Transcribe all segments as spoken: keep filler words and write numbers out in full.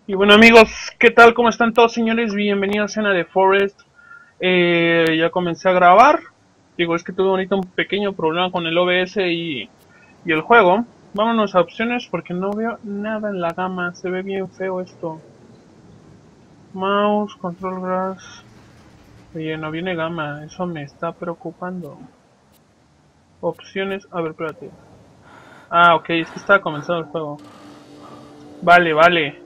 Y bueno amigos, ¿qué tal? ¿Cómo están todos señores? Bienvenidos a The Forest. Eh, ya comencé a grabar. Digo, es que tuve ahorita un pequeño problema con el O B S y, y el juego. Vámonos a opciones porque no veo nada en la gama. Se ve bien feo esto. Mouse, control grass. Oye, no viene gama. Eso me está preocupando. Opciones. A ver, espérate. Ah, ok, es que estaba comenzando el juego. Vale, vale.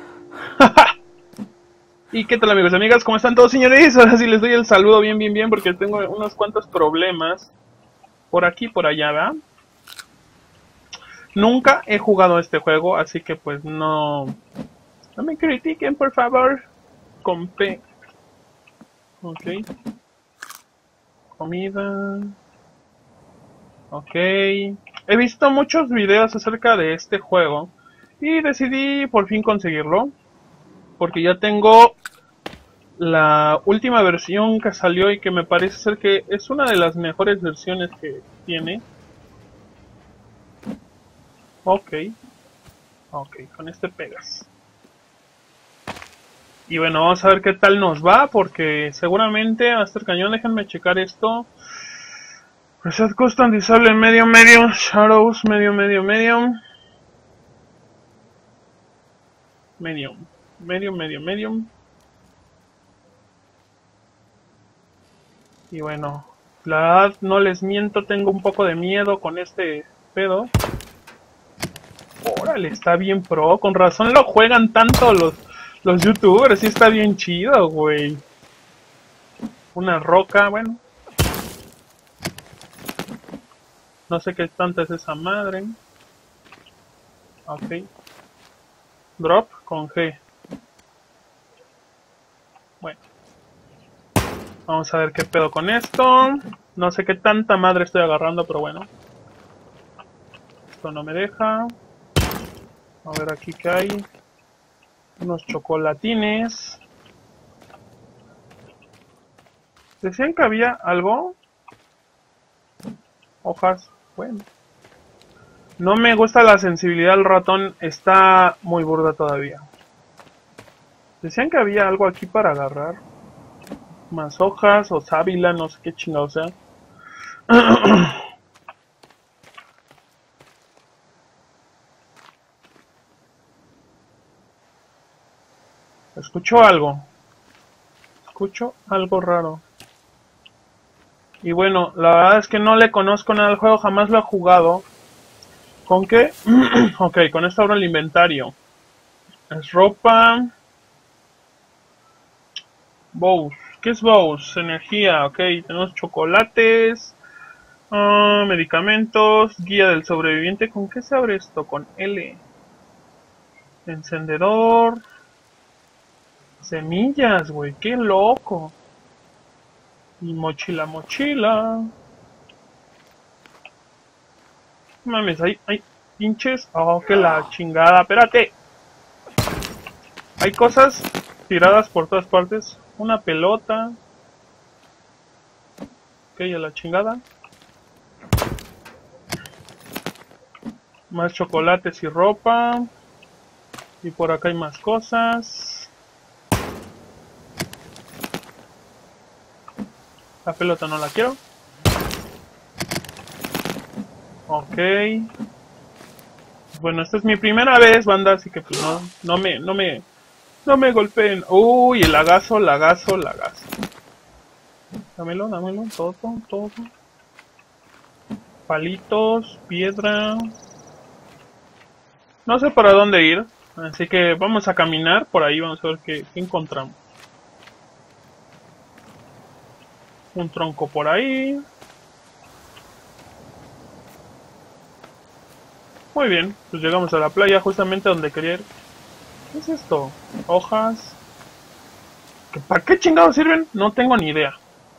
¿Y qué tal amigos y amigas? ¿Cómo están todos señores? Ahora sí les doy el saludo bien, bien, bien porque tengo unos cuantos problemas por aquí y por allá, ¿verdad? Nunca he jugado este juego, así que pues no... No me critiquen, por favor. Con P. Ok. Comida. Ok. He visto muchos videos acerca de este juego y decidí por fin conseguirlo porque ya tengo la última versión que salió y que me parece ser que es una de las mejores versiones que tiene. Ok, ok, con este pegas. Y bueno, vamos a ver qué tal nos va, porque seguramente hasta el cañón, déjenme checar esto. Reset Custom, Disable medio, medio, Shadows, medio, medio, medio. Medium, medio, medio, medium. Y bueno, la verdad no les miento, tengo un poco de miedo con este pedo. Órale, está bien pro, con razón lo juegan tanto los, los youtubers, sí está bien chido, güey. Una roca, bueno. No sé qué tanta es esa madre. Ok. Drop con G. Bueno. Vamos a ver qué pedo con esto. No sé qué tanta madre estoy agarrando, pero bueno. Esto no me deja. A ver aquí qué hay. Unos chocolatines. Decían que había algo. Hojas. Bueno. No me gusta la sensibilidad del ratón. Está muy burda todavía. Decían que había algo aquí para agarrar. Más hojas o sábila, no sé qué chingado sea. Escucho algo. Escucho algo raro. Y bueno, la verdad es que no le conozco nada al juego, jamás lo he jugado. ¿Con qué? Ok, con esto abro el inventario. Es ropa. Bows. ¿Qué es Bows? Energía, ok. Tenemos chocolates. Uh, medicamentos. Guía del sobreviviente. ¿Con qué se abre esto? Con L. Encendedor. Semillas, güey. Qué loco. Y mochila, mochila. Mames, hay, hay pinches. Oh, que la chingada. Espérate. Hay cosas tiradas por todas partes. Una pelota. Ok, a la chingada. Más chocolates y ropa. Y por acá hay más cosas. La pelota no la quiero. Ok. Bueno, esta es mi primera vez, banda, así que pues no, no me, no me, no me golpeen. Uy, el lagazo, lagazo, lagazo. Dámelo, dámelo, todo, todo. Palitos, piedra. No sé para dónde ir, así que vamos a caminar por ahí, vamos a ver qué, qué encontramos. Un tronco por ahí. Muy bien, pues llegamos a la playa justamente donde quería ir. ¿Qué es esto? Hojas. ¿Para qué chingados sirven? No tengo ni idea.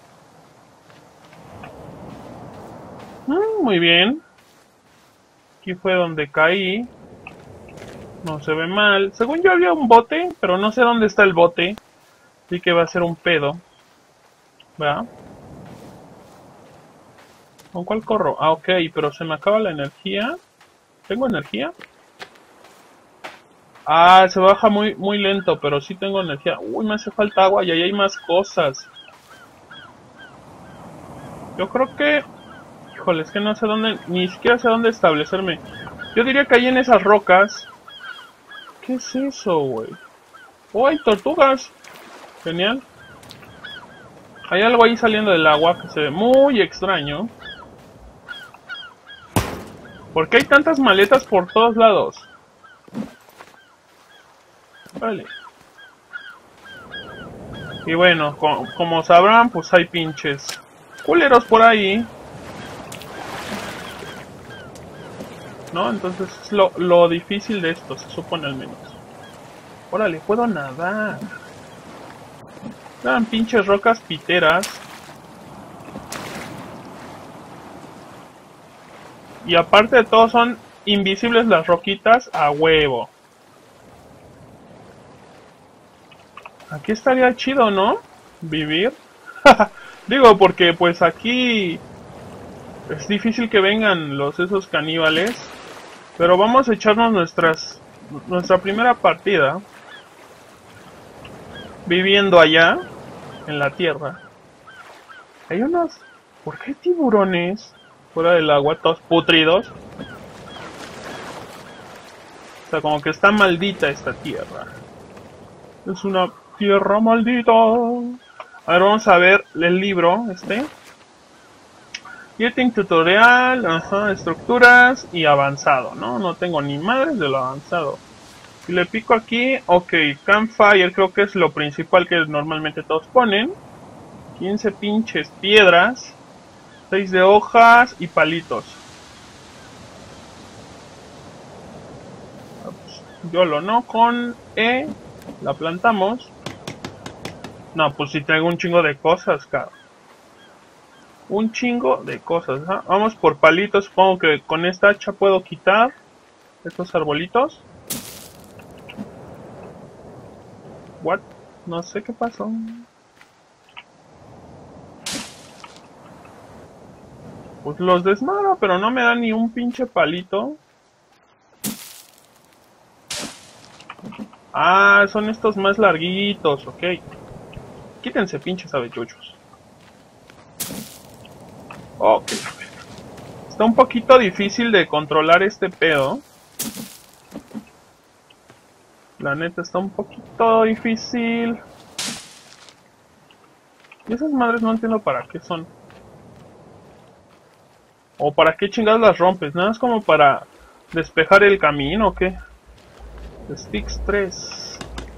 Mm, muy bien. Aquí fue donde caí. No se ve mal. Según yo había un bote, pero no sé dónde está el bote. Así que va a ser un pedo. ¿Verdad? ¿Con cuál corro? Ah, ok, pero se me acaba la energía. ¿Tengo energía? Ah, se baja muy muy lento, pero sí tengo energía. Uy, me hace falta agua y ahí hay más cosas. Yo creo que... Híjole, es que no sé dónde... Ni siquiera sé dónde establecerme. Yo diría que ahí en esas rocas... ¿Qué es eso, güey? ¡Oh, hay tortugas! Genial. Hay algo ahí saliendo del agua que se ve muy extraño. ¿Por qué hay tantas maletas por todos lados? Vale. Y bueno, co como sabrán, pues hay pinches culeros por ahí. ¿No? Entonces es lo, lo difícil de esto, se supone al menos. Órale, puedo nadar. Eran pinches rocas piteras. Y aparte de todo son invisibles las roquitas a huevo. Aquí estaría chido, ¿no? Vivir. Digo, porque pues aquí es difícil que vengan los esos caníbales. Pero vamos a echarnos nuestras nuestra primera partida viviendo allá en la tierra. Hay unos... ¿Por qué tiburones fuera del agua todos putridos? O sea, como que está maldita esta tierra. Es una tierra maldita. A ver, vamos a ver el libro este. Getting tutorial, ajá, estructuras y avanzado, ¿no? No tengo ni madres de lo avanzado. Si le pico aquí, ok, campfire creo que es lo principal que normalmente todos ponen. quince pinches piedras, seis de hojas y palitos. Yo lo no, con E la plantamos. No, pues si traigo un chingo de cosas, cabrón. Un chingo de cosas, ¿eh? Vamos por palitos, supongo que con esta hacha puedo quitar estos arbolitos. What? No sé qué pasó. Pues los desmadro, pero no me da ni un pinche palito. Ah, son estos más larguitos, ok. Quítense pinches avechuchos. Ok. Está un poquito difícil de controlar este pedo. La neta está un poquito difícil. Y esas madres no entiendo para qué son. O para qué chingadas las rompes. Nada, es como para despejar el camino, ¿o qué? Sticks tres.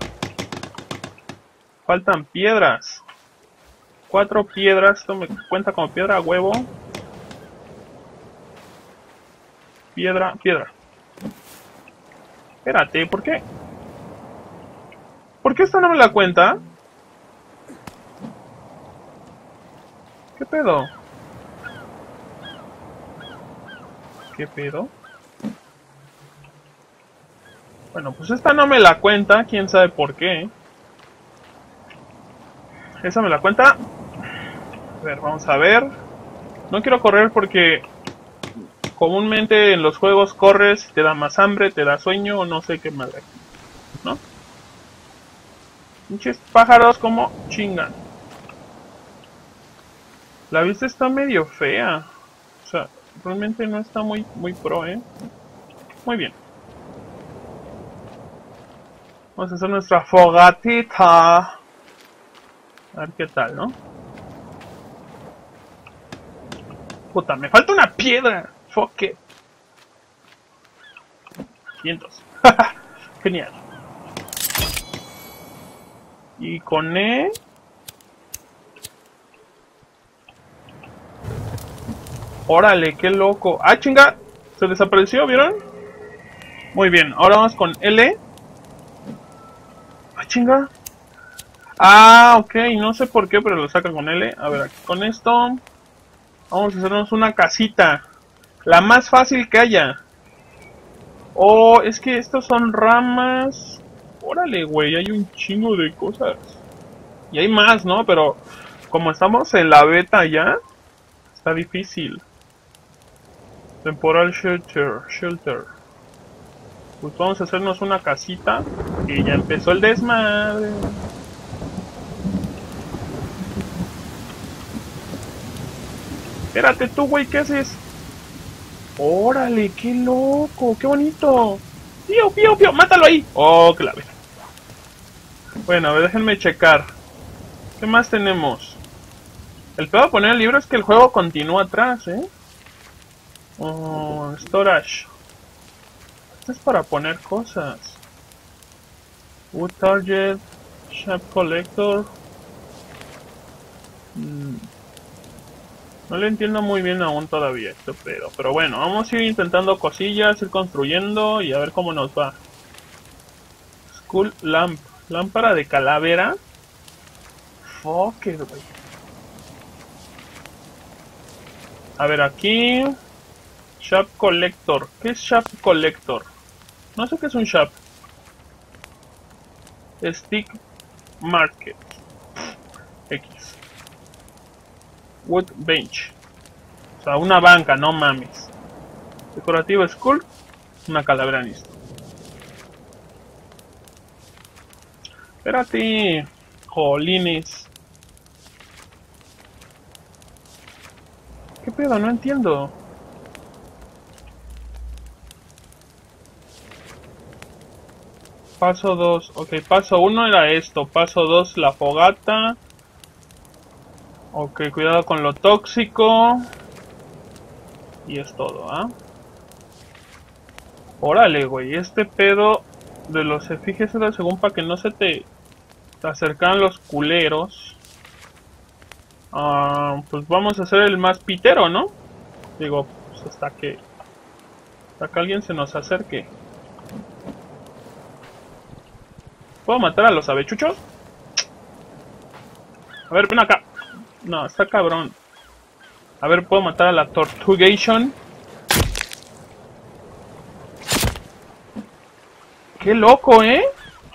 Faltan piedras. Cuatro piedras. Esto me cuenta como piedra a huevo. Piedra, piedra. Espérate, ¿por qué? ¿Por qué esta no me la cuenta? ¿Qué pedo? ¿Qué pedo? Bueno, pues esta no me la cuenta, quién sabe por qué. Esa me la cuenta. A ver, vamos a ver. No quiero correr porque comúnmente en los juegos corres, te da más hambre, te da sueño o no sé qué madre, ¿no? Pinches pájaros como chingan. La vista está medio fea. O sea, realmente no está muy, muy pro, ¿eh? Muy bien. Vamos a hacer nuestra fogatita. A ver qué tal, ¿no? Puta, me falta una piedra. Fuck it. quinientos. Genial. Y con E... Órale, qué loco. Ah, chinga. Se desapareció, ¿vieron? Muy bien, ahora vamos con L. Ah, chinga. Ah, ok, no sé por qué, pero lo sacan con L. A ver, aquí con esto vamos a hacernos una casita. La más fácil que haya. Oh, es que estos son ramas. Órale, güey, hay un chingo de cosas. Y hay más, ¿no? Pero como estamos en la beta ya, está difícil. Temporal shelter, shelter. Pues vamos a hacernos una casita. Y ya empezó el desmadre. Espérate tú, güey, ¿qué haces? Órale, qué loco, qué bonito. Pío, pío, pío, mátalo ahí. Oh, clave. Bueno, a ver, déjenme checar. ¿Qué más tenemos? El peor de poner el libro es que el juego continúa atrás, ¿eh? Oh, storage. Esto es para poner cosas. Wood target. Shop collector. Hmm. No le entiendo muy bien aún todavía esto, pero, pero bueno, vamos a ir intentando cosillas, ir construyendo y a ver cómo nos va. Skull lamp. Lámpara de calavera. Fuck it, güey. A ver, aquí... Shop Collector. ¿Qué es Shop Collector? No sé qué es un Shop. Stick Market. X. Wood Bench. O sea, una banca, no mames. Decorativo Skull. Una calavera listo. Espérate. Jolines. ¿Qué pedo? No entiendo. Paso dos. Ok, paso uno era esto. Paso dos, la fogata. Ok, cuidado con lo tóxico. Y es todo, ¿ah? ¿eh? Órale, güey. Este pedo de los efigies era según para que no se te, te acercan los culeros. Ah, pues vamos a hacer el más pitero, ¿no? Digo, pues hasta que... Hasta que alguien se nos acerque. ¿Puedo matar a los avechuchos? A ver, ven acá. No, está cabrón. A ver, ¿puedo matar a la Tortugation? ¡Qué loco, eh!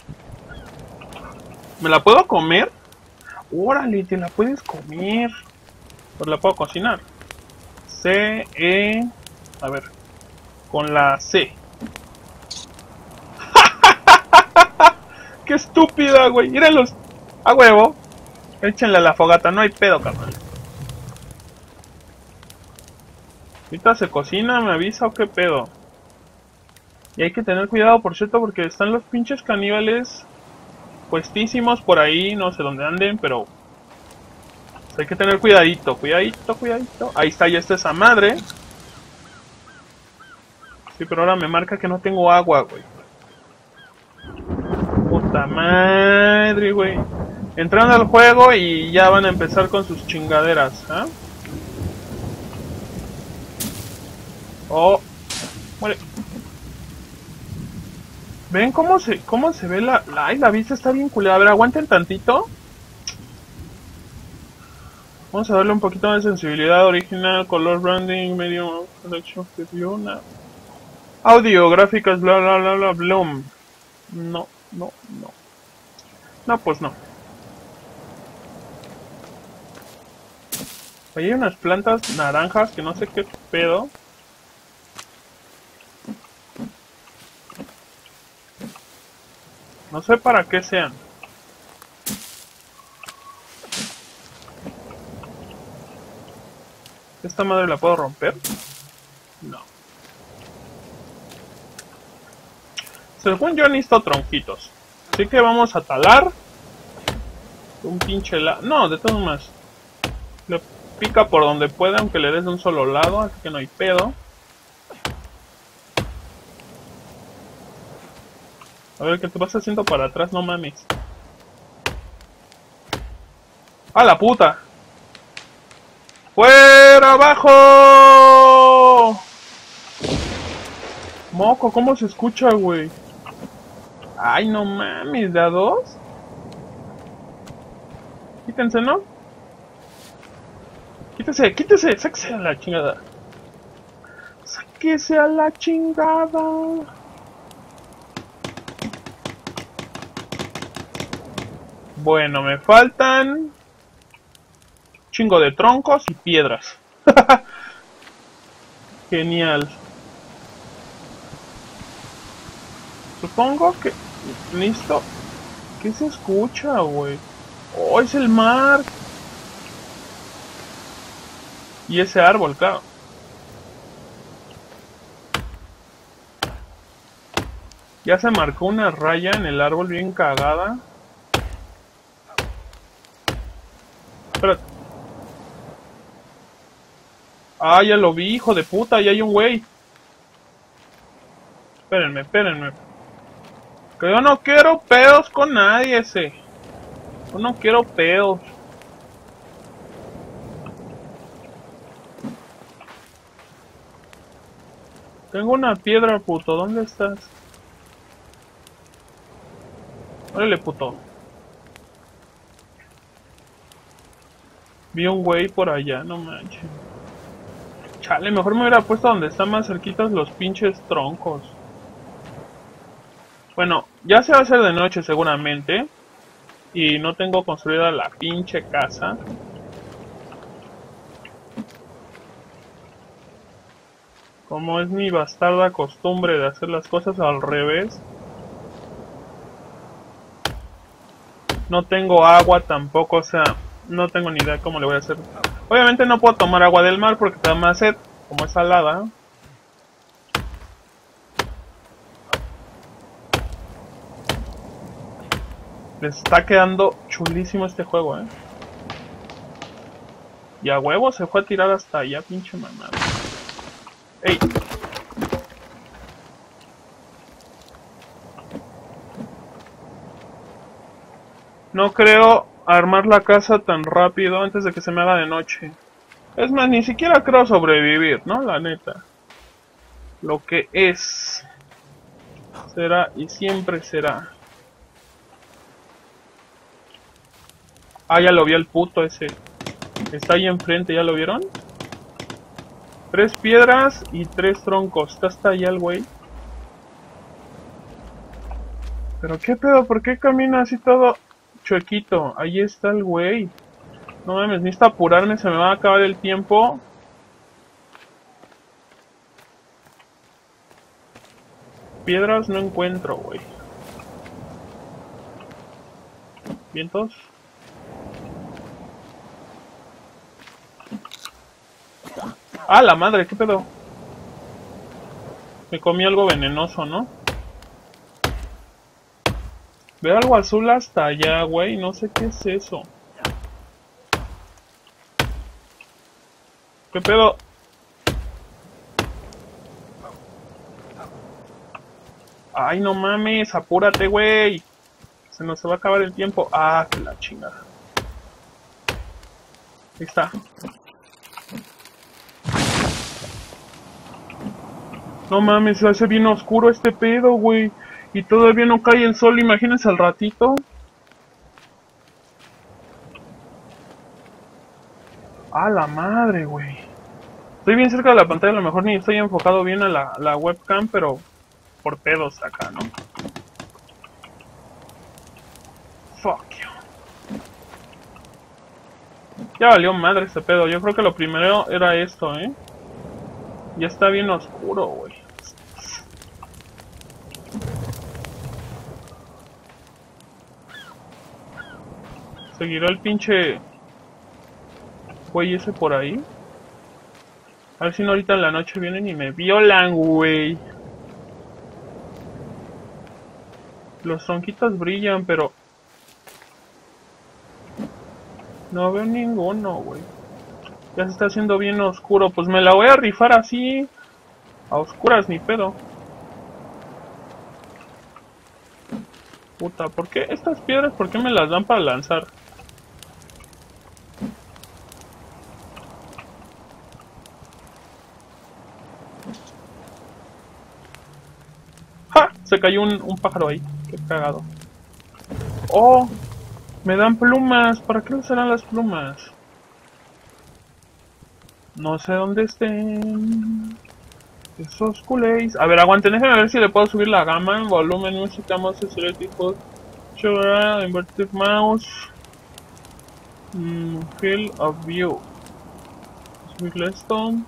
¿Me la puedo comer? ¡Órale, te la puedes comer! Pues la puedo cocinar. C, E... A ver. Con la C. ¡Qué estúpida, güey! ¡Mírenlos! ¡A huevo! Échenle a la fogata, no hay pedo, carnal. Ahorita se cocina, me avisa o qué pedo. Y hay que tener cuidado, por cierto, porque están los pinches caníbales puestísimos por ahí, no sé dónde anden, pero hay que tener cuidadito, cuidadito, cuidadito. Ahí está, ya está esa madre. Sí, pero ahora me marca que no tengo agua, güey. Puta madre, güey. Entrando al juego y ya van a empezar con sus chingaderas, ¿ah? ¿eh? Oh, muere. ¿Ven cómo se cómo se ve la, la... Ay, la vista está bien culera. A ver, aguanten tantito. Vamos a darle un poquito de sensibilidad original, color branding, medio selection preview, no. Audio, gráficas, bla bla bla bla, bloom. No, no, no. No, pues no. Ahí hay unas plantas naranjas que no sé qué pedo. No sé para qué sean. ¿Esta madre la puedo romper? No. Según yo necesito tronquitos. Así que vamos a talar. Un pinche la... No, de todas maneras. Le pica por donde pueda, aunque le des de un solo lado, así que no hay pedo. A ver, ¿qué te vas haciendo para atrás? No mames. ¡A la puta! ¡Fuera abajo! Moco, ¿cómo se escucha, güey? Ay, no mames, ¿de a dos? Quítense, ¿no? Quítese, quítese, sáquese a la chingada. Sáquese a la chingada. Bueno, me faltan chingo de troncos y piedras. Genial. Supongo que... Listo. ¿Qué se escucha, güey? Oh, es el mar. Y ese árbol, claro. Ya se marcó una raya en el árbol bien cagada. Espérate. Ah, ya lo vi, hijo de puta, ya hay un güey. Espérenme, espérenme. Que yo no quiero pedos con nadie ese. Yo no quiero pedos. Tengo una piedra, puto. ¿Dónde estás? Órale, puto. Vi un güey por allá, no manches. Chale, mejor me hubiera puesto donde están más cerquitas los pinches troncos. Bueno, ya se va a hacer de noche seguramente. Y no tengo construida la pinche casa. Como es mi bastarda costumbre de hacer las cosas al revés. No tengo agua tampoco, o sea, no tengo ni idea cómo le voy a hacer. Obviamente no puedo tomar agua del mar porque te da más sed, como es salada. Les está quedando chulísimo este juego, eh. Y a huevo se fue a tirar hasta allá, pinche mamada. ¡Ey! No creo armar la casa tan rápido antes de que se me haga de noche. Es más, ni siquiera creo sobrevivir, ¿no? La neta. Lo que es, será y siempre será. Ah, ya lo vi el puto ese. Está ahí enfrente, ¿ya lo vieron? Tres piedras y tres troncos. Está hasta allá el güey. Pero qué pedo, ¿por qué camina así todo chuequito? Ahí está el güey. No mames, necesito apurarme, se me va a acabar el tiempo. Piedras no encuentro, güey. ¿Vientos? ¡Ah, la madre! ¿Qué pedo? Me comí algo venenoso, ¿no? Veo algo azul hasta allá, güey. No sé qué es eso. ¿Qué pedo? Ay, no mames. Apúrate, güey. Se nos va a acabar el tiempo. Ah, que la chingada. Ahí está. No mames, se hace bien oscuro este pedo, güey. Y todavía no cae el sol, imagínense al ratito. A la madre, güey. Estoy bien cerca de la pantalla, a lo mejor ni estoy enfocado bien a la, la webcam, pero por pedos acá, ¿no? Fuck you. Ya valió madre este pedo. Yo creo que lo primero era esto, ¿eh? Ya está bien oscuro, güey. ¿Seguirá el pinche güey ese por ahí? A ver si no ahorita en la noche vienen y me violan, güey. Los tronquitos brillan, pero no veo ninguno, güey. Ya se está haciendo bien oscuro. Pues me la voy a rifar así. A oscuras, ni pedo. Puta, ¿por qué estas piedras? ¿Por qué me las dan para lanzar? ¡Ja! Se cayó un, un pájaro ahí. Qué cagado. ¡Oh! Me dan plumas. ¿Para qué usarán las plumas? No sé dónde estén esos culés. A ver, aguanten, déjenme ver si le puedo subir la gama, volumen, música, mouse, selective, sugar, inverted mouse, mm, field of view, Wigglestone.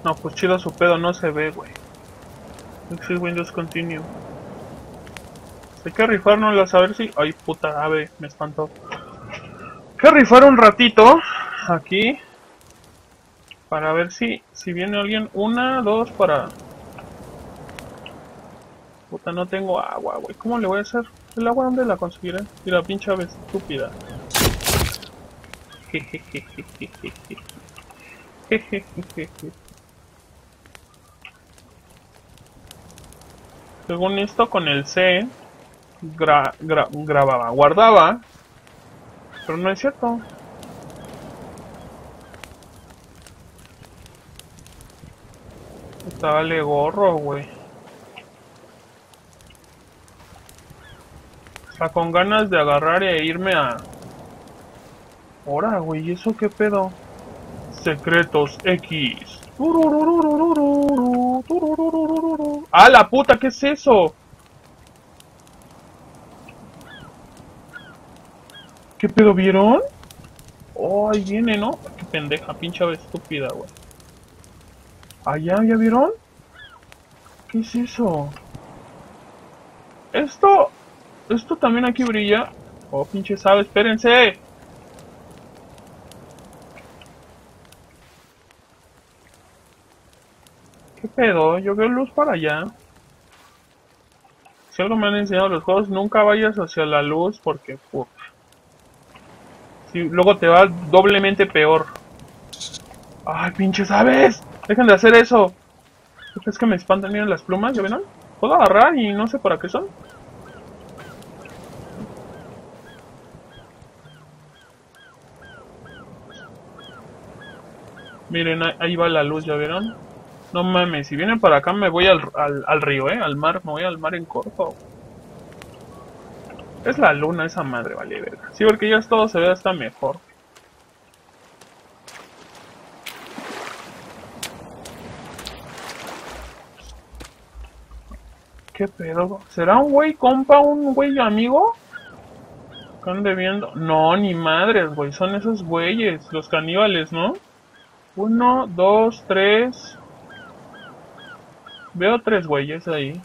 No, pues chido su pedo, no se ve, güey. Exit Windows Continue. Hay que rifárnoslas a ver si... Ay, puta ave, me espantó. Hay que rifar un ratito aquí para ver si si viene alguien. Una, dos, para... Puta, no tengo agua, güey. ¿Cómo le voy a hacer? ¿El agua dónde la conseguiré? Y la pinche ave estúpida. Según esto, con el C gra, gra, grababa, guardaba, pero no es cierto. Está vale gorro, güey. Está con ganas de agarrar e irme a... Ahora, güey, ¿eso qué pedo? Secretos X. ¡Ah, la puta! ¿Qué es eso? ¿Qué pedo vieron? Oh, ahí viene, ¿no? Qué pendeja, pinche ave estúpida, güey. Allá, ¿ya vieron? ¿Qué es eso? Esto... Esto también aquí brilla. Oh, pinche ave, espérense. ¿Qué pedo? Yo veo luz para allá. Si algo me han enseñado los juegos, nunca vayas hacia la luz porque... Uf, si, luego te va doblemente peor. ¡Ay, pinches aves! ¡Dejen de hacer eso! Es que me espantan, miren las plumas, ¿ya vieron? Puedo agarrar y no sé para qué son. Miren, ahí va la luz, ¿ya vieron? No mames, si vienen para acá me voy al, al, al río, ¿eh? Al mar, me voy al mar en corto. Es la luna esa madre, vale, verga. Sí, porque ya todo se ve hasta mejor. ¿Qué pedo? ¿Será un güey compa, un güey amigo? ¿Qué ande viendo? No, ni madres, güey. Son esos güeyes, los caníbales, ¿no? Uno, dos, tres... Veo tres güeyes ahí.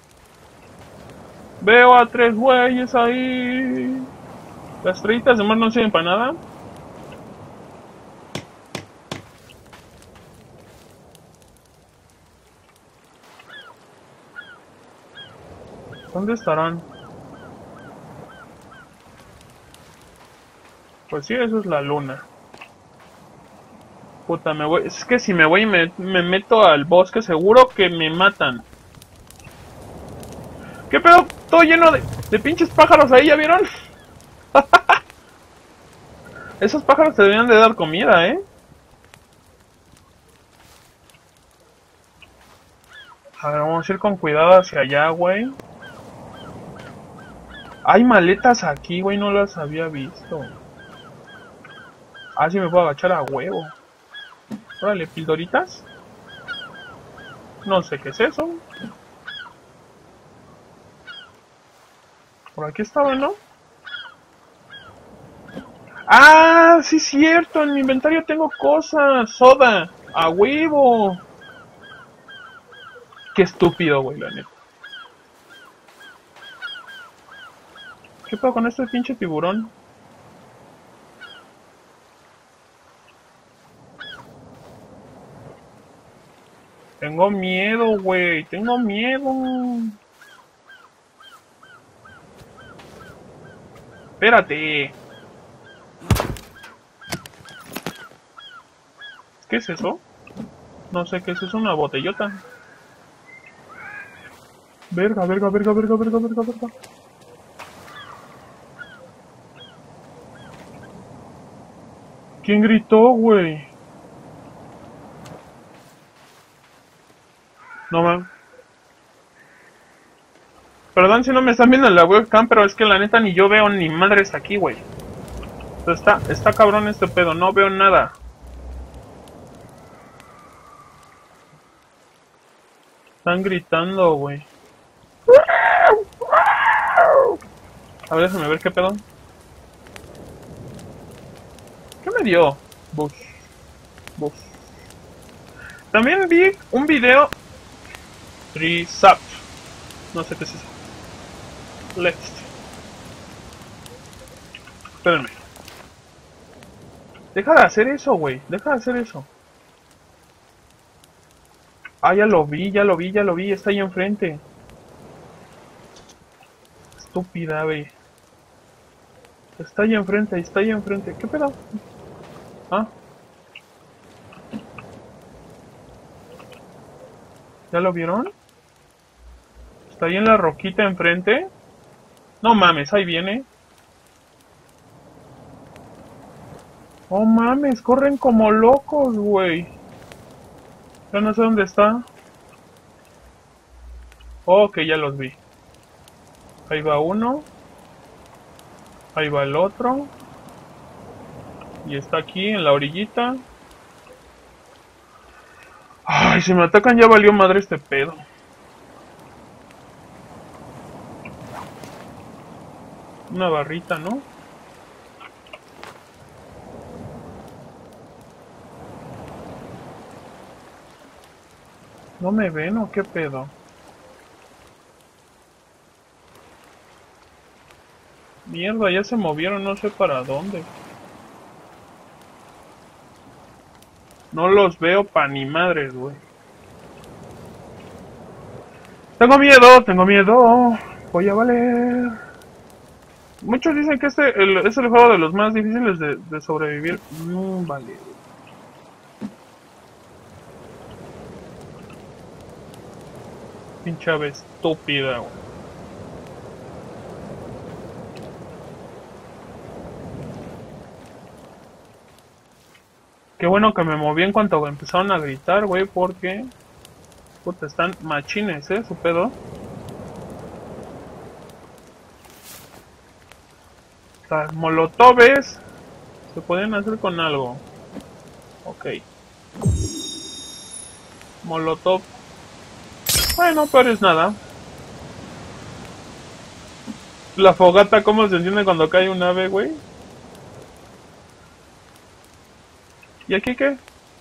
Veo a tres güeyes ahí. Las estrellitas de mar no sirven para nada. ¿Dónde estarán? Pues sí, eso es la luna. Puta, me voy... Es que si me voy y me, me meto al bosque, seguro que me matan. ¿Qué pedo? Todo lleno de, de pinches pájaros ahí, ¿ya vieron? Esos pájaros te deberían de dar comida, ¿eh? A ver, vamos a ir con cuidado hacia allá, güey. Hay maletas aquí, güey, no las había visto. Ah, sí me puedo agachar a huevo. Órale, pildoritas. No sé qué es eso. Por aquí estaba, ¿no? ¡Ah! Sí, es cierto. En mi inventario tengo cosas. Soda. ¡A huevo! Qué estúpido, güey, la neta. ¿Qué pedo con este pinche tiburón? Tengo miedo, güey. Tengo miedo. Espérate. ¿Qué es eso? No sé qué es eso, una botellota. Verga, verga, verga, verga, verga, verga, verga. ¿Quién gritó, güey? No man. Perdón si no me están viendo en la webcam, pero es que la neta ni yo veo ni madres aquí, güey. Está, está cabrón este pedo, no veo nada. Están gritando, güey. A ver, déjame ver qué pedo. ¿Qué me dio? Bus. Bus. También vi un video... Trisap. No sé qué es eso. Let's. Espérenme. Deja de hacer eso, güey. Deja de hacer eso. Ah, ya lo vi, ya lo vi, ya lo vi. Está ahí enfrente. Estúpida, güey. Está ahí enfrente, está ahí enfrente. ¿Qué pedo? Ah. ¿Ya lo vieron? Está ahí en la roquita enfrente. No mames, ahí viene. Oh mames, corren como locos, güey. Ya no sé dónde está. Oh, que ya los vi. Ahí va uno. Ahí va el otro. Y está aquí en la orillita. Ay, si me atacan ya valió madre este pedo. Una barrita, ¿no? ¿No me ven o qué pedo? Mierda, ya se movieron, no sé para dónde. No los veo pa' ni madres, güey. Tengo miedo, tengo miedo. Voy a valer. Muchos dicen que este el, es el juego de los más difíciles de, de sobrevivir. Mm, vale. Pinche ave estúpida, güey. Qué bueno que me moví en cuanto empezaron a gritar, güey, porque... Puta, están machines, ¿eh? Su pedo. Las molotovs se pueden hacer con algo. Ok. Molotov. Bueno, pero es nada. La fogata, ¿cómo se entiende cuando cae un ave, güey? ¿Y aquí qué?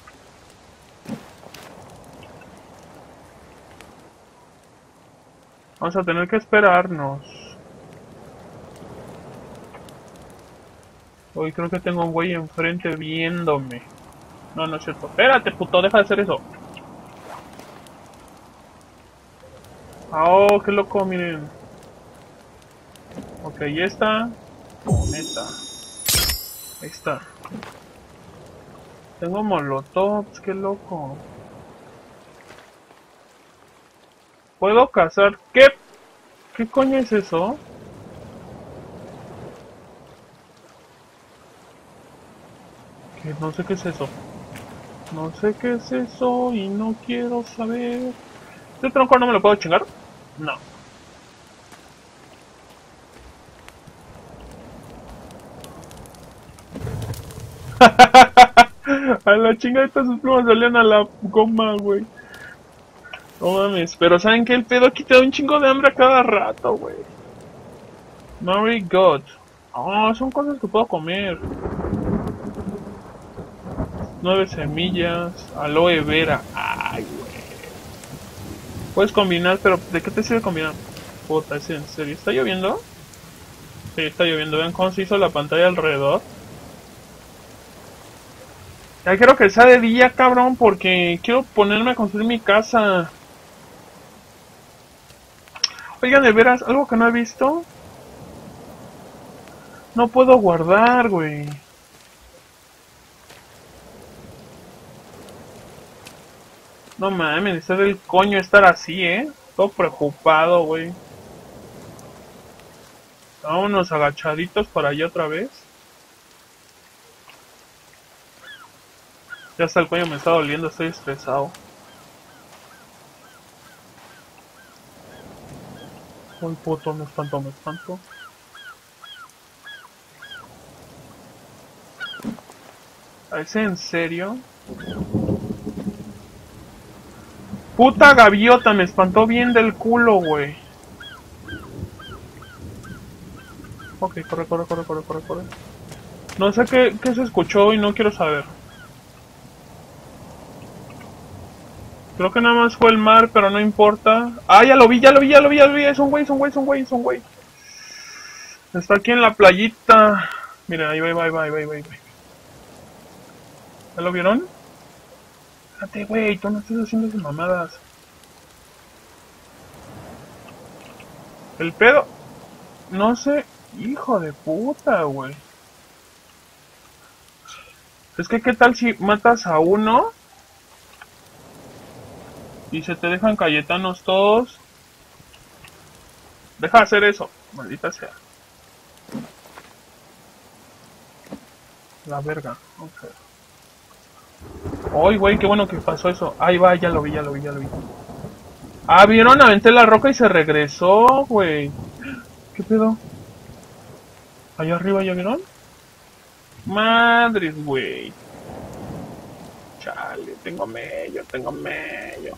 Vamos a tener que esperarnos. Hoy creo que tengo un güey enfrente viéndome. No, no es cierto. Espérate, puto, deja de hacer eso. Oh, qué loco, miren. Ok, ya está. Neta. Ahí está. Tengo molotovs, qué loco. ¿Puedo cazar? ¿Qué? ¿Qué coño es eso? Que no sé qué es eso. No sé qué es eso y no quiero saber. ¿Este tronco no me lo puedo chingar? No. A la chingada, sus plumas salían a la goma, güey. No mames, pero ¿saben qué? El pedo aquí te da un chingo de hambre a cada rato, güey. Mary God. Oh, son cosas que puedo comer. Nueve semillas, aloe vera. Ay, güey. Puedes combinar, pero ¿de qué te sirve combinar? Puta, ¿es en serio? ¿Está lloviendo? Sí, está lloviendo. ¿Ven cómo se hizo la pantalla alrededor? Ya quiero que sea de día, cabrón, porque quiero ponerme a construir mi casa. Oigan, de veras, algo que no he visto. No puedo guardar, güey. No mames, está del coño estar así, eh. Todo preocupado, güey. Vámonos agachaditos para allá otra vez. Ya hasta el coño me está doliendo, estoy estresado. Uy, puto, me espanto, me espanto. ¿Es en serio? Puta gaviota, me espantó bien del culo, güey. Ok, corre, corre, corre, corre, corre, corre. No sé qué, qué se escuchó y no quiero saber. Creo que nada más fue el mar, pero no importa. Ah, ya lo vi, ya lo vi, ya lo vi, ya lo vi. Es un güey, es un güey, es un güey, es un güey. Está aquí en la playita. Miren, ahí va, ahí va, ahí va, ahí va, ahí va. ¿Ya lo vieron? Espérate, güey, tú no estás haciendo esas mamadas. El pedo. No sé. Hijo de puta, güey. Es que, ¿qué tal si matas a uno? Y se te dejan Cayetanos todos. Deja de hacer eso, maldita sea. La verga, ok. Ay, güey, qué bueno que pasó eso. Ahí va, ya lo vi, ya lo vi, ya lo vi. Ah, ¿vieron? Aventé la roca y se regresó, güey. ¿Qué pedo? Allá arriba, ¿ya vieron? Madres, güey. Chale, tengo medio, tengo medio.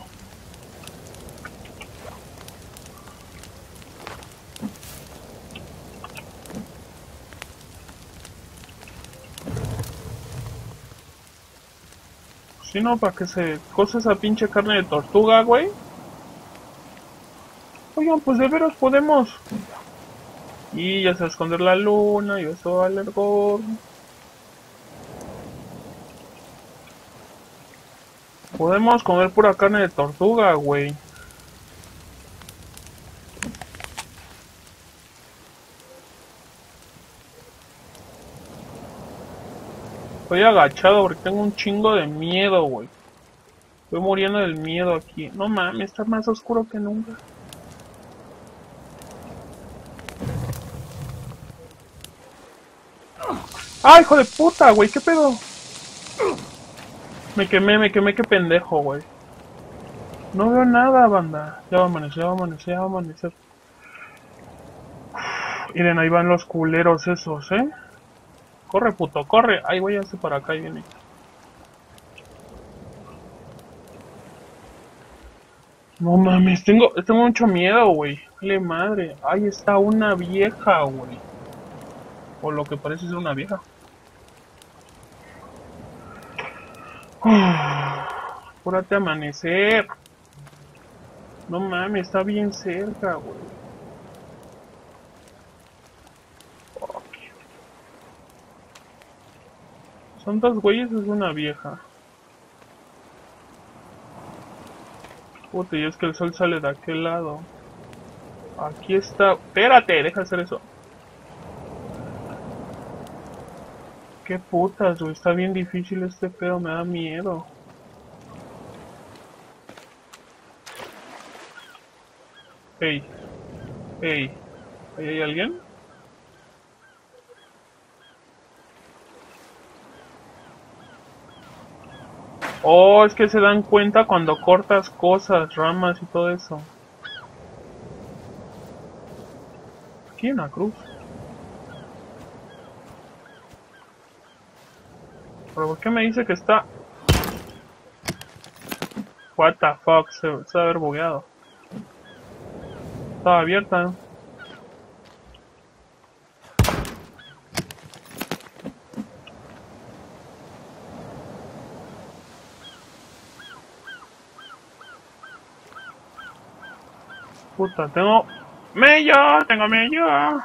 Si no, para que se cosa esa pinche carne de tortuga, güey. Oigan, pues de veras podemos. Y ya se va a esconder la luna, y eso va a valer gordo. Podemos comer pura carne de tortuga, güey. Estoy agachado porque tengo un chingo de miedo, güey. Estoy muriendo del miedo aquí. No mames, está más oscuro que nunca. ¡Ay, hijo de puta, güey! ¿Qué pedo? Me quemé, me quemé, qué pendejo, güey. No veo nada, banda. Ya va a amanecer, ya va a amanecer, ya va a amanecer. Miren, ahí van los culeros esos, ¿eh? Corre, puto, corre. Ay, güey, hace para acá y viene. No mames, tengo, tengo mucho miedo, güey. Dale madre. Ahí está una vieja, güey. O lo que parece ser una vieja. Apúrate a amanecer. No mames, está bien cerca, güey. ¿Son dos güeyes o es una vieja? Puta, y es que el sol sale de aquel lado. Aquí está. Espérate, deja de hacer eso. Qué putas, güey. Está bien difícil este pedo, me da miedo. Ey. Ey. ¿Ahí hay alguien? Oh, es que se dan cuenta cuando cortas cosas, ramas y todo eso. Aquí hay una cruz. ¿Pero por qué me dice que está? What the fuck, se, se debe haber bugueado. Estaba abierta. Puta, tengo... ¡Mello! ¡Tengo mello!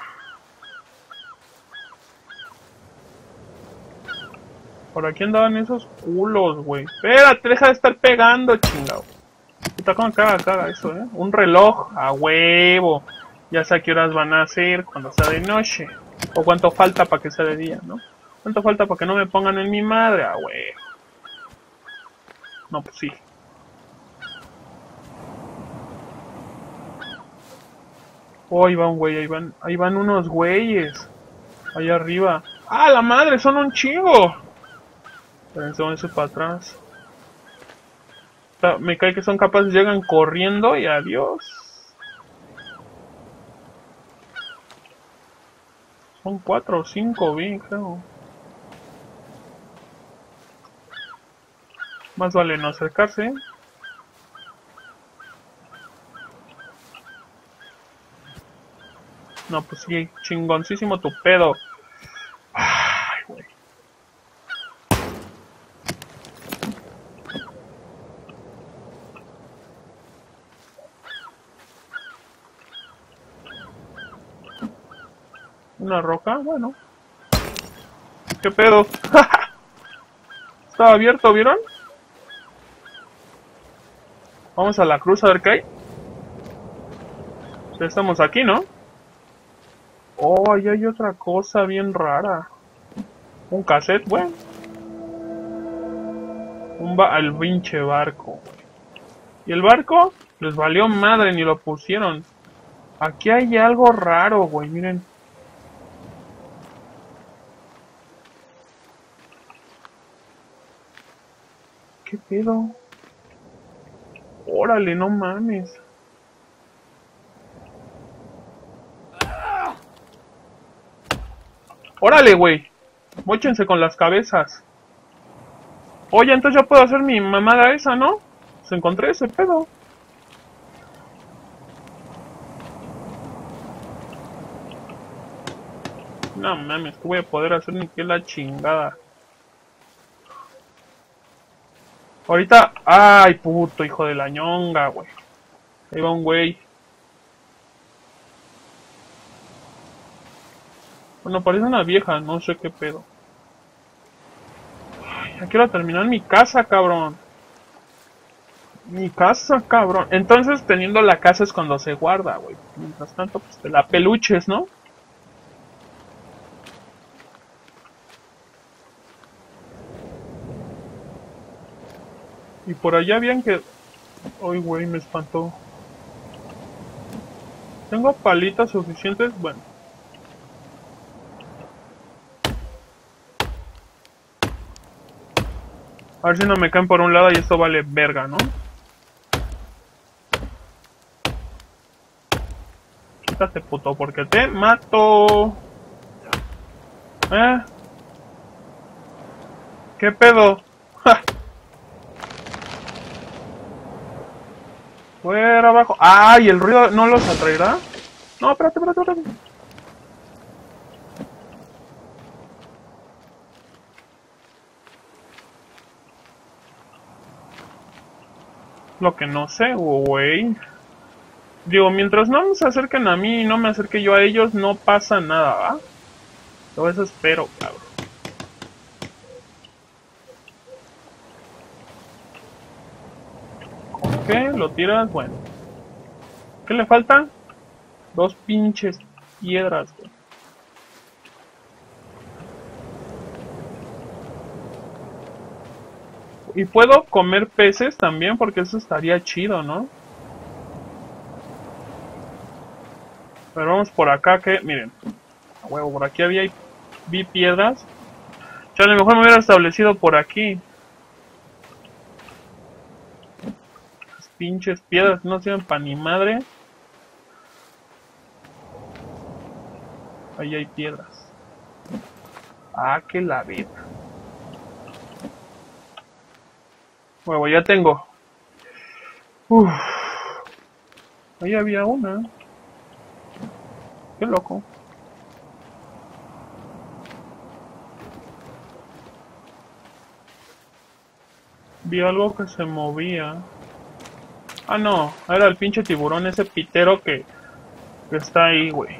Por aquí andaban esos culos, güey. Espérate, deja de estar pegando, chingado. Puta, ¿cómo caga, caga eso, eh? Un reloj, a huevo. Ya sé a qué horas van a ser cuando sea de noche. O cuánto falta para que sea de día, ¿no? ¿Cuánto falta para que no me pongan en mi madre? A huevo. No, pues sí. Oh, ahí va un güey, ahí van, ahí van unos güeyes. Allá arriba. ¡Ah, la madre! ¡Son un chingo! Espérense, vamos a ir para atrás. Me cae que son capaces, llegan corriendo y adiós. Son cuatro o cinco, bien, creo. Más vale no acercarse. No, pues sí, chingoncísimo tu pedo. Ay, güey. Una roca, bueno. ¿Qué pedo? Estaba abierto, ¿vieron? Vamos a la cruz a ver qué hay. Ya estamos aquí, ¿no? Oh, ahí hay otra cosa bien rara. Un cassette, bueno. Un ba el pinche barco. Y el barco les valió madre, ni lo pusieron. Aquí hay algo raro, güey, miren. ¿Qué pedo? Órale, no mames. Órale, güey. Móchense con las cabezas. Oye, entonces ya puedo hacer mi mamada esa, ¿no? Pues encontré ese pedo. No mames, que voy a poder hacer ni que la chingada. Ahorita... Ay, puto, hijo de la ñonga, güey. Ahí va un güey. Bueno, parece una vieja, no sé qué pedo. Ay, ya quiero terminar mi casa, cabrón. Mi casa, cabrón. Entonces, teniendo la casa es cuando se guarda, güey. Mientras tanto, pues te la peluches, ¿no? Y por allá habían que... Ay, güey, me espantó. Tengo palitas suficientes, bueno. A ver si no me caen por un lado y esto vale verga, ¿no? Quítate, puto, porque te mato. ¿Eh? ¿Qué pedo? ¡Ja! Fuera abajo. ¡Ay! ¿El ruido no los atraerá? No, espérate, espérate, espérate. Lo que no sé, güey. Digo, mientras no se acerquen a mí y no me acerque yo a ellos, no pasa nada, ¿va? Todo eso espero, cabrón. ¿Con qué? ¿Lo tiras? Bueno. ¿Qué le falta? Dos pinches piedras, güey. Y puedo comer peces también, porque eso estaría chido, ¿no? Pero vamos por acá, que, miren. A huevo, por aquí había, vi piedras. Yo a lo mejor me hubiera establecido por aquí. Las pinches piedras no sirven para ni madre. Ahí hay piedras. Ah, que la vida. Huevo, ya tengo. Uff. Ahí había una. Qué loco. Vi algo que se movía. Ah, no. Era el pinche tiburón, ese pitero que, que está ahí, güey.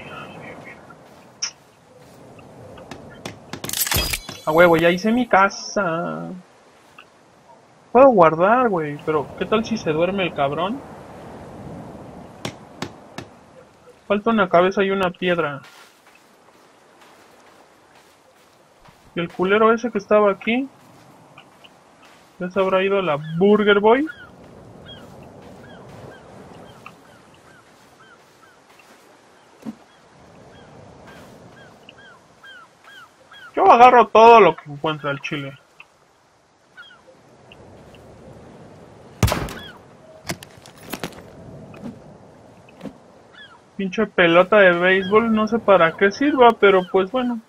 A huevo, ya hice mi casa. Puedo guardar, güey. Pero, ¿qué tal si se duerme el cabrón? Falta una cabeza y una piedra. Y el culero ese que estaba aquí, ¿ya se habrá ido a la Burger Boy? Yo agarro todo lo que encuentra el chile. Pinche pelota de béisbol, no sé para qué sirva, pero pues bueno.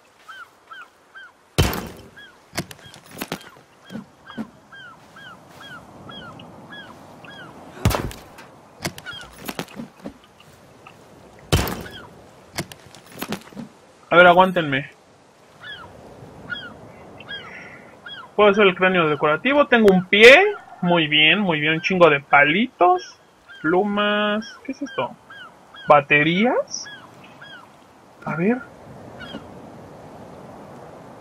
A ver, aguántenme. Puedo hacer el cráneo decorativo. Tengo un pie. Muy bien, muy bien. Un chingo de palitos. Plumas. ¿Qué es esto? ¿Baterías? A ver.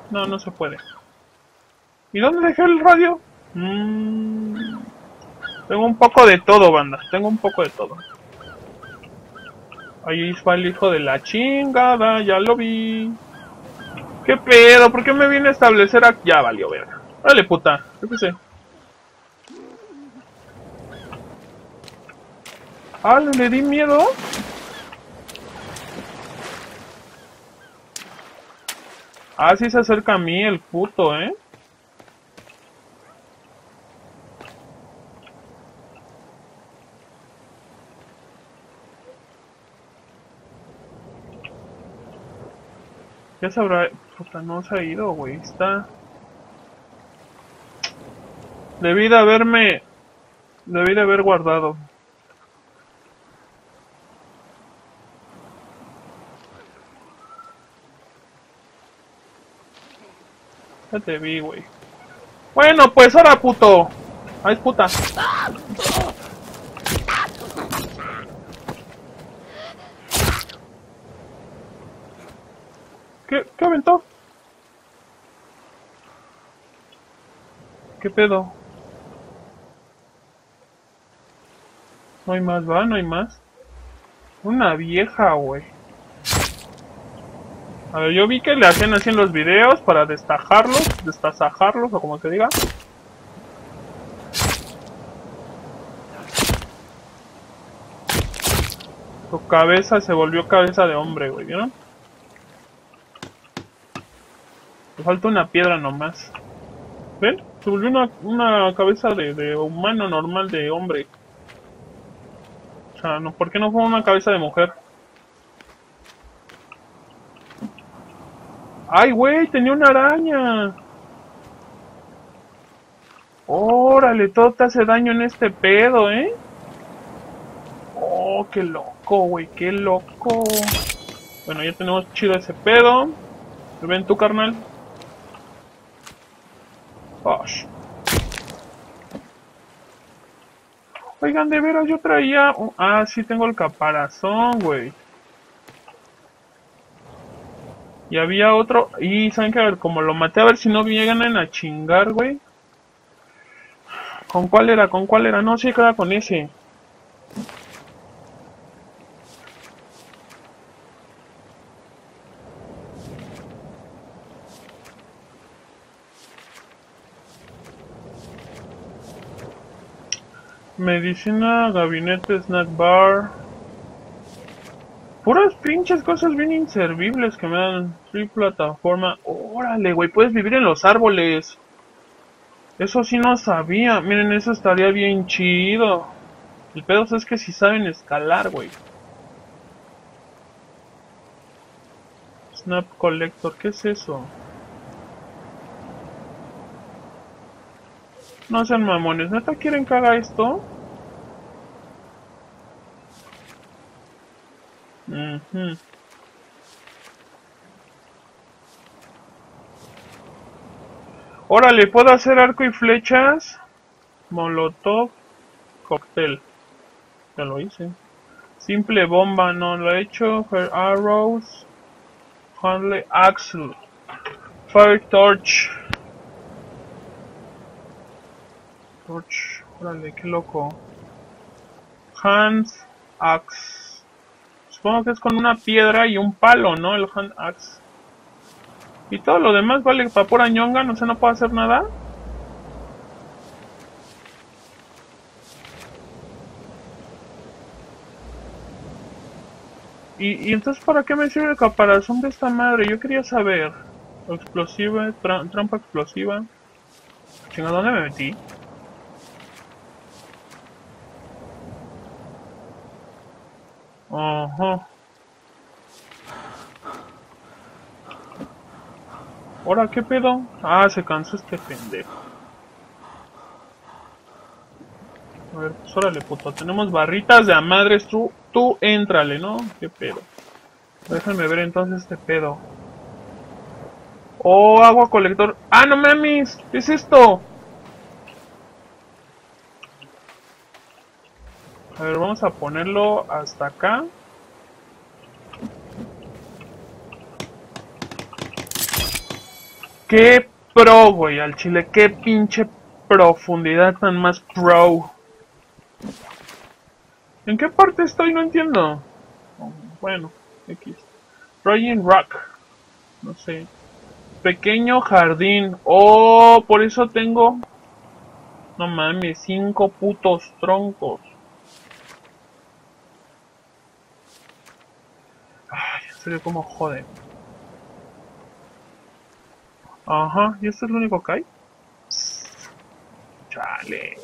No, no se puede. ¿Y dónde dejé el radio? Mm, tengo un poco de todo, banda. Tengo un poco de todo. Ahí va el hijo de la chingada, ya lo vi. ¿Qué pedo? ¿Por qué me viene a establecer aquí? Ya valió, verga. Dale, puta. ¿Qué pensé? Ah, le di miedo. Ah, sí se acerca a mí el puto, ¿eh? Ya sabrá... Puta, no se ha ido, güey. Está... Debí de haberme... Debí de haber guardado. Ya te vi, güey. Bueno, pues ahora, puto. Ay, es puta. ¿Qué, qué aventó? ¿Qué pedo? No hay más, ¿va? No hay más. Una vieja, güey. A ver, yo vi que le hacían así en los videos para destajarlos, destazajarlos o como se diga. Su cabeza se volvió cabeza de hombre, güey, ¿vieron? Le falta una piedra nomás. ¿Ven? Se volvió una, una cabeza de, de humano normal, de hombre. O sea, no, ¿por qué no fue una cabeza de mujer? ¡Ay, güey! Tenía una araña. Órale, todo te hace daño en este pedo, ¿eh? Oh, qué loco, güey, qué loco. Bueno, ya tenemos chido ese pedo. Ven tu carnal. Osh. Oigan, de veras yo traía... un- Ah, sí, tengo el caparazón, güey. Y había otro... Y saben que a ver, como lo maté, a ver si no vienen a chingar, güey. ¿Con cuál era? ¿Con cuál era? No, sí, queda con ese. Medicina, gabinete, snack bar. Puras pinches cosas bien inservibles que me dan. Free plataforma. Órale, güey, puedes vivir en los árboles. Eso sí no sabía. Miren, eso estaría bien chido. El pedo es que si saben escalar, güey. Snap Collector, ¿qué es eso? No sean mamones, ¿neta quieren que haga esto? Uh-huh. Órale, ¿puedo hacer arco y flechas? Molotov, cóctel. Ya lo hice. Simple bomba, no lo he hecho. Fire arrows. Handle axle. Fire torch. Torch. Órale, qué loco. Hands axe. Supongo que es con una piedra y un palo, ¿no? El hand axe. Y todo lo demás vale para pura ñonga, no sé, no puedo hacer nada. Y, y entonces, ¿para qué me sirve el caparazón de esta madre? Yo quería saber. Explosiva, tra trampa explosiva. Chinga, ¿dónde me metí? Ajá. ¿Ahora qué pedo? Ah, se cansó este pendejo. A ver, pues órale, puto. Tenemos barritas de a madres. Tú, tú, éntrale, ¿no? ¿Qué pedo? Déjenme ver entonces este pedo. Oh, agua colector. ¡Ah, no mames! ¿Qué es esto? A ver, vamos a ponerlo hasta acá. Qué pro, güey, al chile. Qué pinche profundidad tan más pro. ¿En qué parte estoy? No entiendo. Oh, bueno, X. Rolling Rock. No sé. Pequeño jardín. Oh, por eso tengo... No mames, cinco putos troncos. Ay, en serio, cómo joden. Ajá, ¿y esto es lo único que hay? Chale.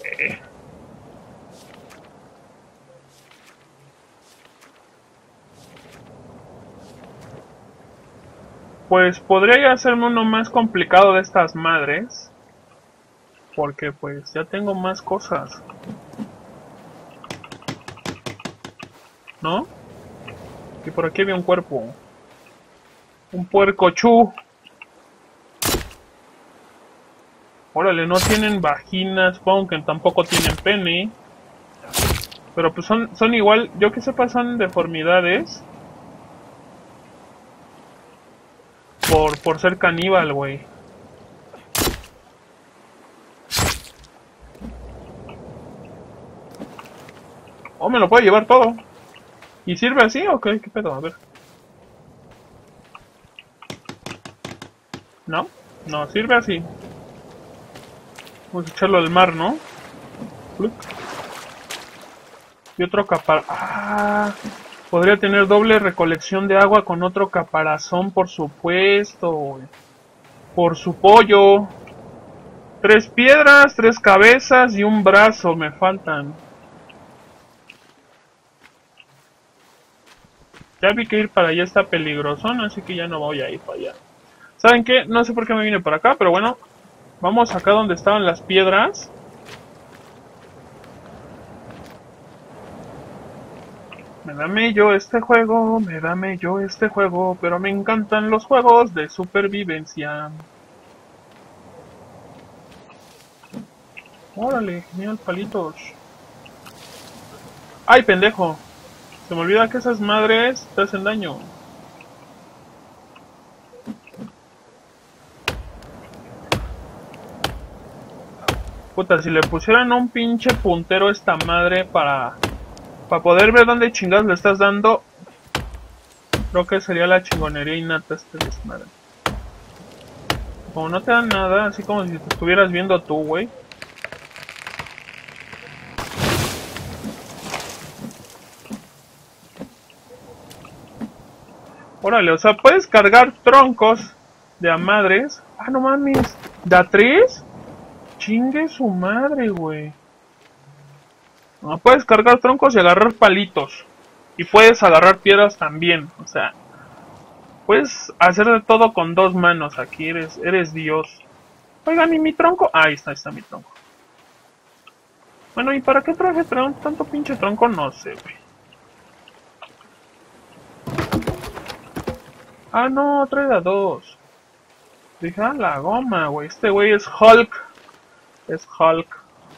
Pues podría ya hacerme uno más complicado de estas madres. Porque pues ya tengo más cosas. ¿No? Y por aquí había un cuerpo. Un puerco chu. Órale, no tienen vagina, supongo que tampoco tienen pene. Pero pues son, son igual, yo que sepa son deformidades. Por, por ser caníbal, güey. Oh, me lo puede llevar todo. ¿Y sirve así o qué? ¿Qué pedo? A ver. ¿No? No, sirve así. Vamos a echarlo al mar, ¿no? Y otro capar... ¡Ah! Podría tener doble recolección de agua con otro caparazón, por supuesto, güey. Por su pollo. Tres piedras, tres cabezas y un brazo me faltan. Ya vi que ir para allá está peligroso, ¿no? Así que ya no voy a ir para allá. ¿Saben qué? No sé por qué me vine para acá, pero bueno. Vamos acá donde estaban las piedras. Me dame yo este juego, me dame yo este juego, pero me encantan los juegos de supervivencia. Órale, genial, palitos. ¡Ay, pendejo! Se me olvida que esas madres te hacen daño. Puta, si le pusieran un pinche puntero a esta madre para... Para poder ver dónde chingados le estás dando... Creo que sería la chingonería innata este desmadre. Como no te dan nada, así como si te estuvieras viendo tú, güey. Órale, o sea, puedes cargar troncos de a madres. Ah, no mames. ¿De a tres? Chingue su madre, güey. No, puedes cargar troncos y agarrar palitos. Y puedes agarrar piedras también. O sea, puedes hacer de todo con dos manos aquí. Eres, eres Dios. Oigan, ¿y mi tronco? Ah, ahí está, ahí está mi tronco. Bueno, ¿y para qué traje tanto pinche tronco? No sé, güey. Ah, no, trae a dos. Dije, ah, la goma, güey. Este güey es Hulk. Es Hulk.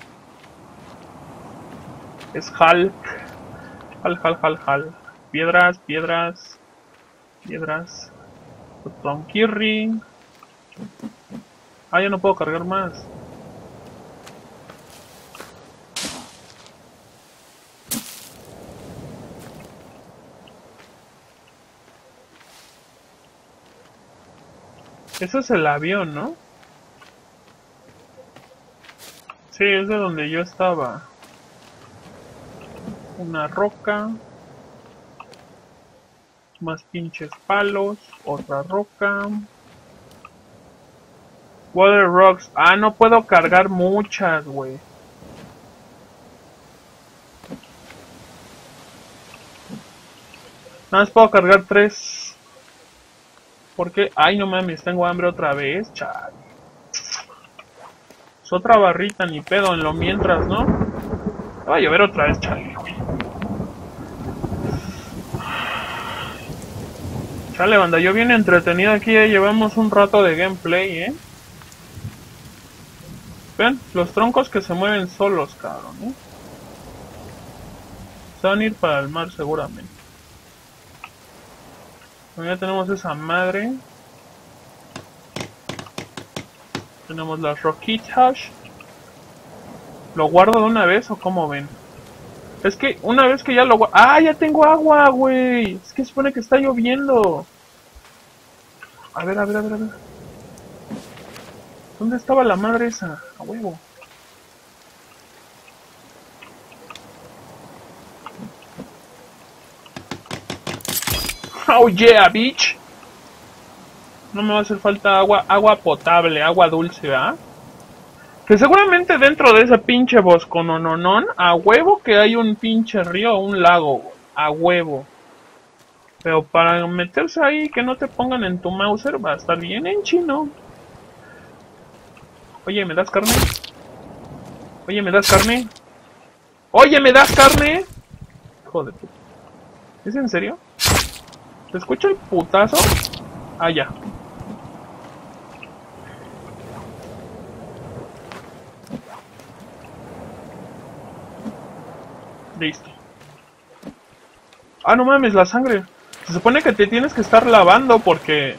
Es Hulk. Hulk, Hulk, Hulk, Hulk. Piedras, piedras. Piedras. Tronquirri. Ah, ya no puedo cargar más. Ese es el avión, ¿no? Sí, es de donde yo estaba. Una roca. Más pinches palos. Otra roca. Water rocks. Ah, no puedo cargar muchas, güey. Nada más puedo cargar tres. ¿Por qué? Ay, no mames, tengo hambre otra vez, chale. Es otra barrita, ni pedo, en lo mientras, ¿no? Va a llover otra vez, chale, güey. Chale, banda, yo bien entretenido aquí, ya llevamos un rato de gameplay, ¿eh? Ven, los troncos que se mueven solos, cabrón, ¿eh? Se van a ir para el mar seguramente. Ya tenemos esa madre. Tenemos las roquitas. ¿Lo guardo de una vez o cómo ven? Es que una vez que ya lo guardo... ¡Ah, ya tengo agua, güey! Es que supone que está lloviendo. A ver, a ver, a ver, a ver. ¿Dónde estaba la madre esa? A huevo. Oh yeah, bitch. No me va a hacer falta agua, agua potable, agua dulce, ¿verdad? Que seguramente dentro de ese pinche bosco no, no, no, a huevo que hay un pinche río o un lago, a huevo. Pero para meterse ahí que no te pongan en tu Mauser va a estar bien en chino. Oye, ¿me das carne? Oye, ¿me das carne? Oye, ¿me das carne? Joder. ¿Es en serio? ¿Te escucha el putazo? Ah, ya. Listo. Ah, no mames, la sangre. Se supone que te tienes que estar lavando porque...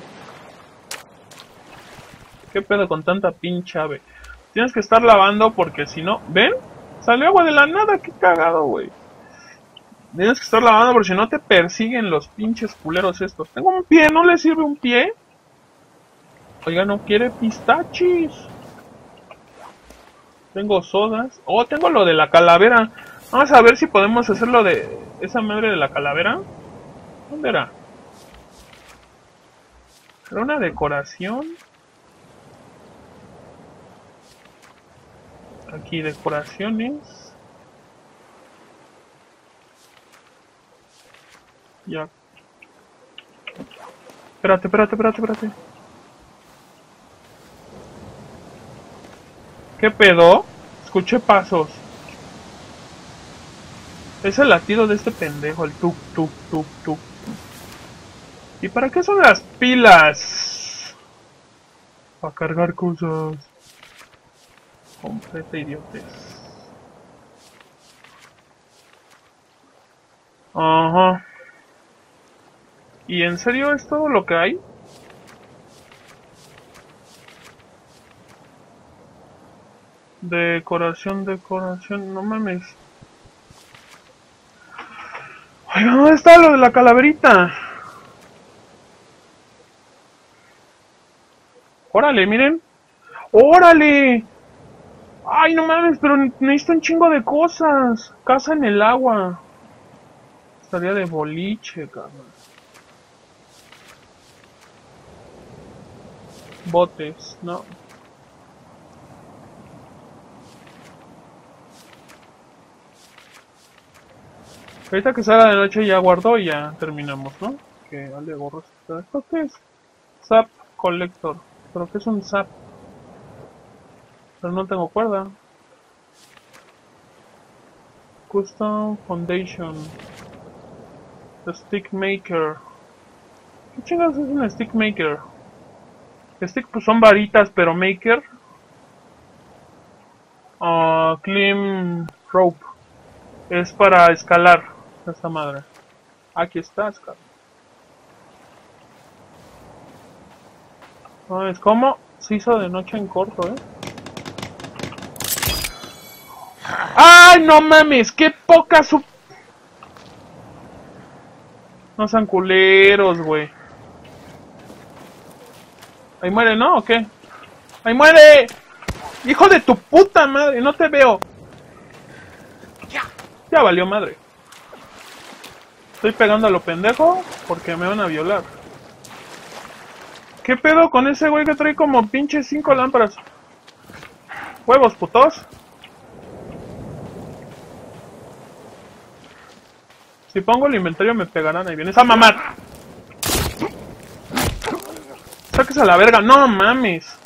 ¿Qué pedo con tanta pinche ave? Tienes que estar lavando porque si no... ¿Ven? Salió agua de la nada, qué cagado, güey. Tienes que estar lavando porque si no te persiguen los pinches culeros estos. Tengo un pie, ¿no le sirve un pie? Oiga, ¿no quiere pistachis? Tengo sodas. Oh, tengo lo de la calavera. Vamos a ver si podemos hacer lo de esa madre de la calavera. ¿Dónde era? ¿Era una decoración? Aquí, decoraciones. Ya. Espérate, espérate, espérate, espérate. ¿Qué pedo? Escuché pasos. Es el latido de este pendejo, el tuk, tuk, tuk, tuk. ¿Y para qué son las pilas? Para cargar cosas. Completa idiotez. Ajá. ¿Y en serio es todo lo que hay? Decoración, decoración, no mames. Oiga, ¿dónde está lo de la calaverita? Órale, miren. ¡Órale! Ay, no mames, pero necesito un chingo de cosas. Casa en el agua. Estaría de boliche, cabrón. Botes, no. Ahorita que salga de noche ya guardo y ya terminamos, ¿no? Que vale gorros. ¿Esto qué es? Zap Collector. ¿Pero qué es un zap? Pero no tengo cuerda. Custom Foundation. Stick Maker. ¿Qué chingados es un Stick Maker? Stick pues son varitas, pero Maker. Uh, Climb Rope. Es para escalar. Esta madre. Aquí está, escalar. No, es como se hizo de noche en corto, eh. ¡Ay, no mames! ¡Qué poca su... No sean culeros, güey. Ahí muere, ¿no? ¿O qué? ¡Ahí muere! ¡Hijo de tu puta madre! No te veo. Ya valió madre. Estoy pegando a lo pendejo porque me van a violar. ¿Qué pedo con ese güey que trae como pinches cinco lámparas? Huevos, putos. Si pongo el inventario me pegarán. Ahí vienes a mamar. Sáquese a la verga. No mames.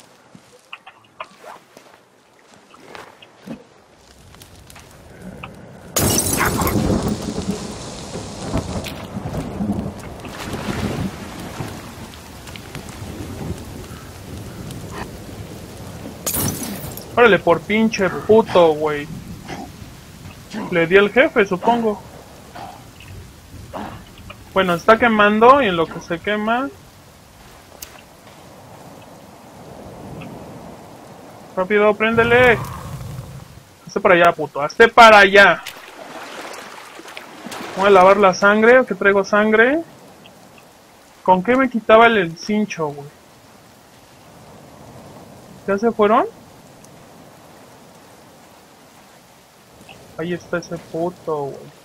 Órale por pinche puto, güey. Le di al jefe, supongo. Bueno, está quemando y en lo que se quema... Rápido, préndele. Hazte para allá, puto. Hazte para allá. Voy a lavar la sangre, que traigo sangre. ¿Con qué me quitaba el cincho, güey? ¿Ya se fueron? Ahí está ese puto, güey.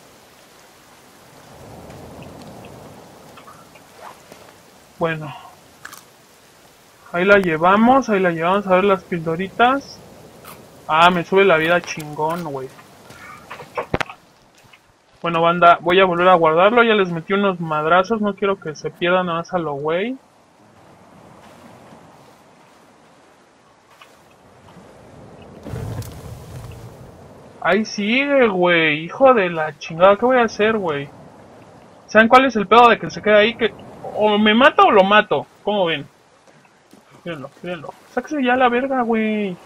Bueno. Ahí la llevamos, ahí la llevamos a ver las pildoritas. Ah, me sube la vida chingón, güey. Bueno, banda, voy a volver a guardarlo. Ya les metí unos madrazos, no quiero que se pierdan nada más a lo güey. Ahí sigue, güey. Hijo de la chingada, ¿qué voy a hacer, güey? ¿Saben cuál es el pedo de que se quede ahí? Que o me mata o lo mato. ¿Cómo ven? Mírenlo, mírenlo. Sáquese ya la verga, güey.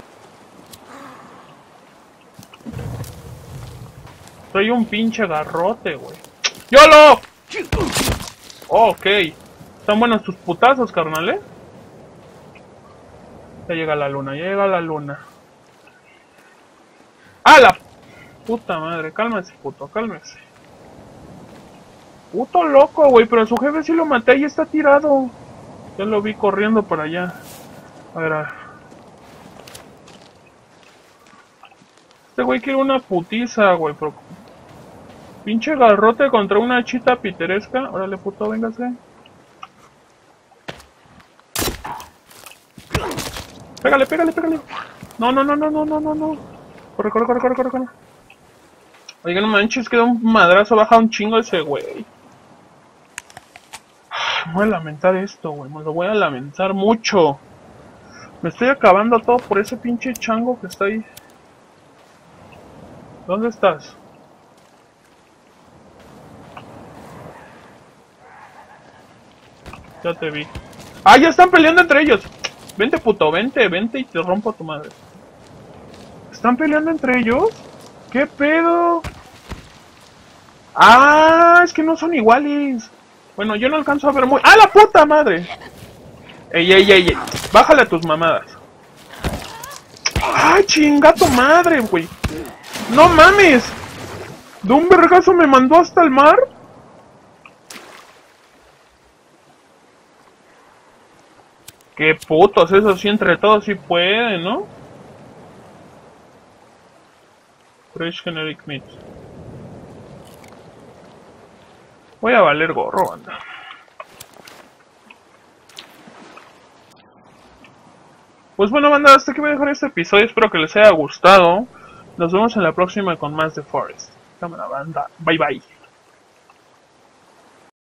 Soy un pinche garrote, güey. ¡Yolo! Oh, ok. Están buenos tus putazos, carnal, ¿eh? Ya llega la luna, ya llega la luna. ¡Ah, la puta madre! Cálmese, puto, cálmese. Puto loco, güey, pero a su jefe sí lo maté y está tirado. Ya lo vi corriendo por allá. A ver, a ver. Este güey quiere una putiza, güey, pero... Pinche garrote contra una chita piteresca. Órale, puto, véngase. Pégale, pégale, pégale. No, no, no, no, no, no, no, no. Corre, corre, corre, corre, corre, corre. Oiga, no manches, queda un madrazo, baja un chingo ese güey. Me voy a lamentar esto, güey. Me lo voy a lamentar mucho. Me estoy acabando todo por ese pinche chango que está ahí. ¿Dónde estás? Ya te vi. ¡Ah, ya están peleando entre ellos! Vente, puto, vente, vente y te rompo a tu madre. ¿Están peleando entre ellos? ¿Qué pedo? ¡Ah! Es que no son iguales. Bueno, yo no alcanzo a ver muy... ¡Ah, la puta madre! Ey, ey, ey, ey. Bájale a tus mamadas. ¡Ay, chinga tu madre, güey! ¡No mames! ¿De un vergazo me mandó hasta el mar? ¡Qué putos! Eso sí, entre todos sí pueden, ¿no? Fresh Generic Meat. Voy a valer gorro, anda. Pues bueno, banda, hasta aquí voy a dejar este episodio. Espero que les haya gustado. Nos vemos en la próxima con más de Forest. Cámara, banda. Bye, bye.